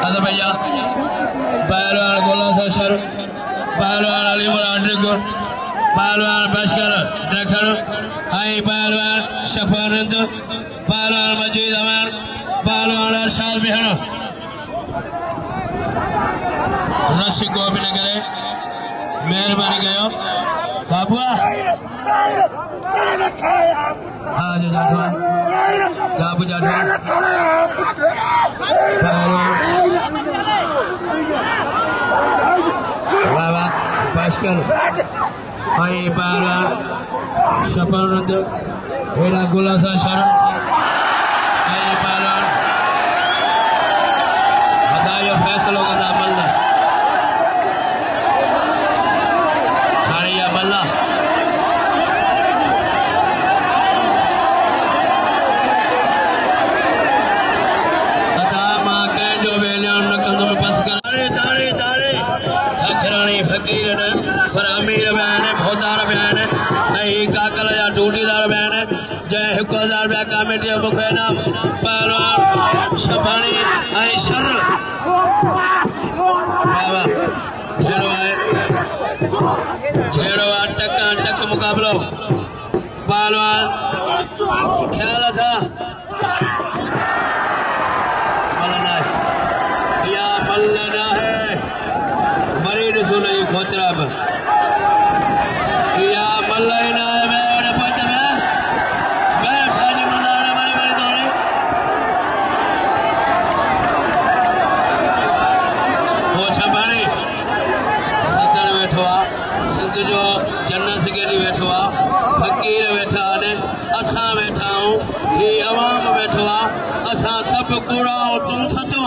other भैया पहलवान गोला सर पहलवान अली मुराद पहलवान बशकर ड्रखर हाई पहलवान शफानंद पहलवान मजीद अमान पहलवान अरशाद बिहार रस्सी को भी न करे मेहरबानी कयो बाबुआ हाँ जो जाठवा बाबू जाठवा बाबा बशकर हाई पहलवान शफानंद हेरा गोला सा शरण हाई पहलवान बताइए फैसलों का नाम मल्ला खाड़िया मल्ला तथा माँ कह जो वेलियां न कंधों में फंस कर तारे तारे खखरानी फकीर ने पर अमीर बहन है भोतार बहन है नहीं काकल या टूटीदार बहन है जय हुक्मदार बया कमेटी मुखे नाम पहलवान शफानी आई शरण बाबा छेड़ो टक्का टक मुकाबलो पहलवान ख्याल था मलना या मलना है मरीद सुन खोचरा पर या मल्ला है मैं पच में छाजी मल्ला ने मरी मरी दौड़े वो छपानी सतर बैठो सिंध जो जन्नत सिकेरी बैठो फकीर बैठा ने असा बैठा हूँ ये अवाम बैठो असा सब कूड़ा और तुम सचो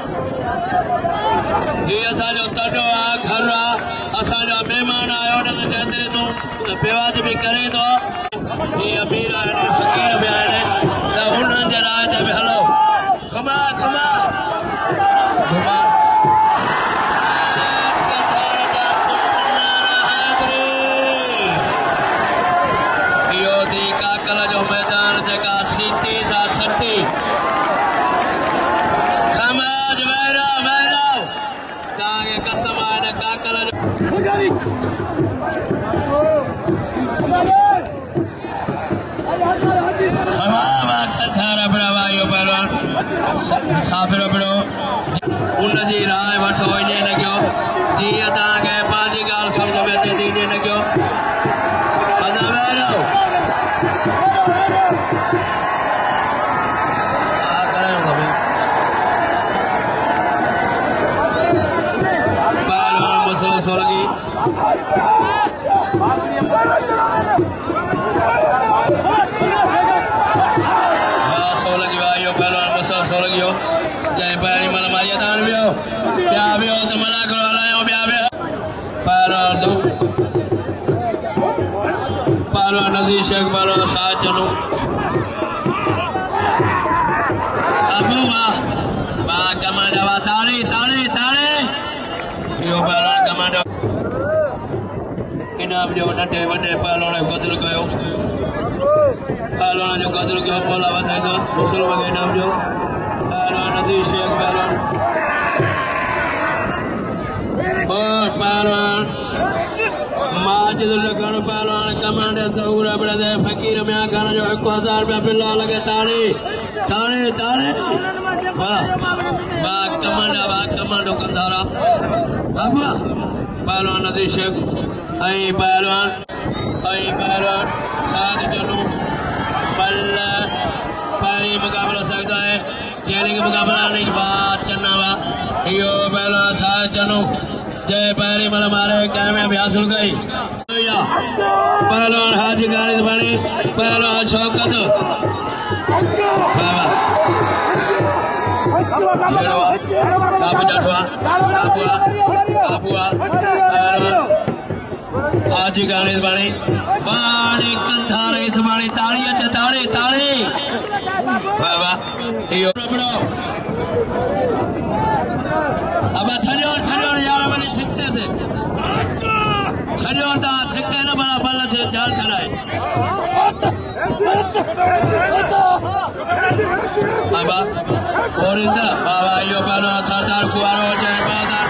ये असांजो तॾो आहे घर आहे असांजा महिमान आयो न त जेतिरे तूं बेवाज बि करे थो ये अमीर आहिनि फकीर बि आहिनि त उन्हनि जे राह ते बि हलो घुमा घुमा घुमा इहो थी काकल जो मैदान जेका सीटी सां सठी खमाज वैरा वैरा ताके कसम आने काकल हवा खथारा बड़ा यो पहलवान साबिरो बड़ो उन जी राह वठो इने न कयो जीअं ताके पांजी ॻाल्हि समझ में अचे थी इने न कयो अदा वैरो सोलगी सोलगी वायो पहलवान मसल सोलगी हो जय पैरी मल मारिया तान बियो प्या बियो तो मलाखड़ो हलायो प्या बियो पहलवान तो पहलवान नदी शेख पहलवान साथ जनो अबू बा कमांडा वा ताड़ी ताड़ी ताड़ी यो पहलवान कमांडो इनाम जो नंढे वॾे पहलवान क़दुर कयो पहलवान जो क़दुर कयो बोला वधाई दो मुस्लिम के इनाम जो पहलवान नदी शेख पहलवान और पहलवान माजिद लखन पहलवान कमांडो सहूर बड़े फकीर में खान जो 1000 रुपया बिल्ला लगे ताड़ी ताड़ी ताड़ी वाह कमांडो कंधारा बाबा पहलवान नदी शेख आई पहलवान साथ चलो बल्ला पहली मुकाबला सकता है जेलिंग मुकाबला नहीं बात चन्ना बा यो पहलवान साथ चलो जय पैरी मल मारे कामयाबी हासिल गई पहलवान हाजी गाड़ी बनी पहलवान शौकत बाबा आज ही गाने बाणी बाणी कंधारे इस बाणी ताड़ी अच्छे ताड़ी ताड़ी बाबा यो बड़ो अब छरियों यार बनी सिकते से छरियों ता सिकते न बड़ा बल्ला से जान चलाए Baba, Corinda, Baba, you better start to go out and